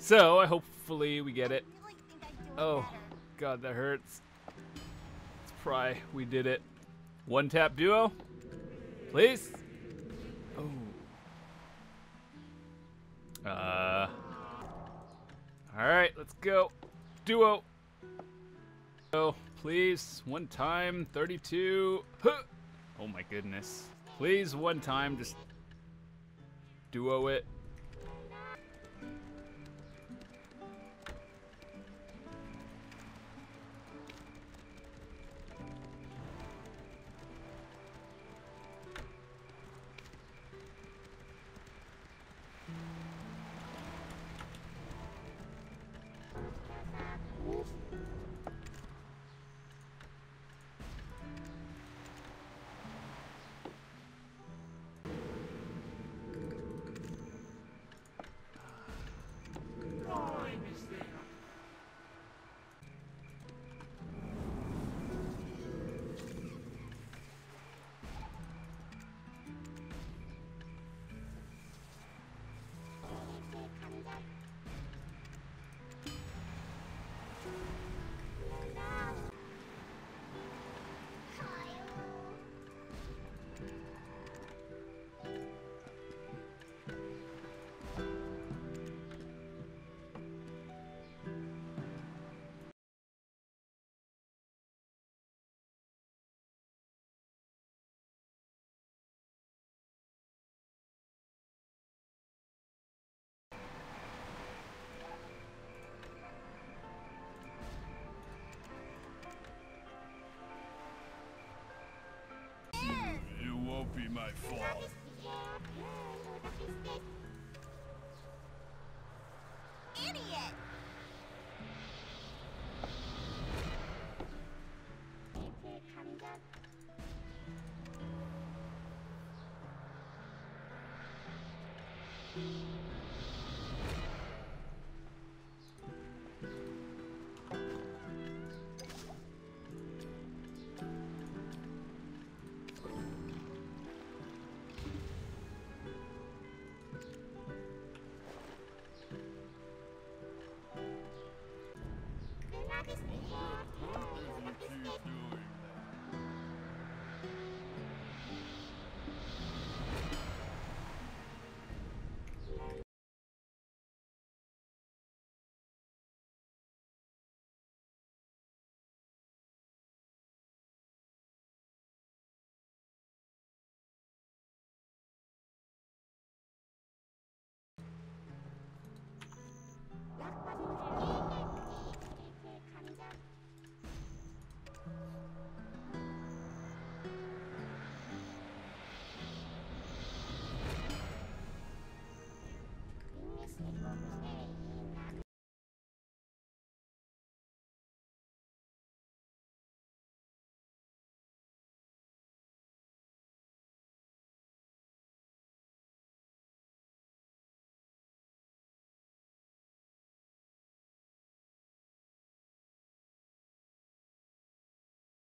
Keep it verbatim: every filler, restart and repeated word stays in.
So, I hopefully we get it. Really think I do it Oh, better. God, that hurts. Let's pry. We did it. One tap duo? Please? Oh. Uh. Alright, let's go. Duo. Oh, please. One time. thirty-two. Huh. Oh my goodness. Please, one time. Just duo it. It won't be my fault. Idiot! You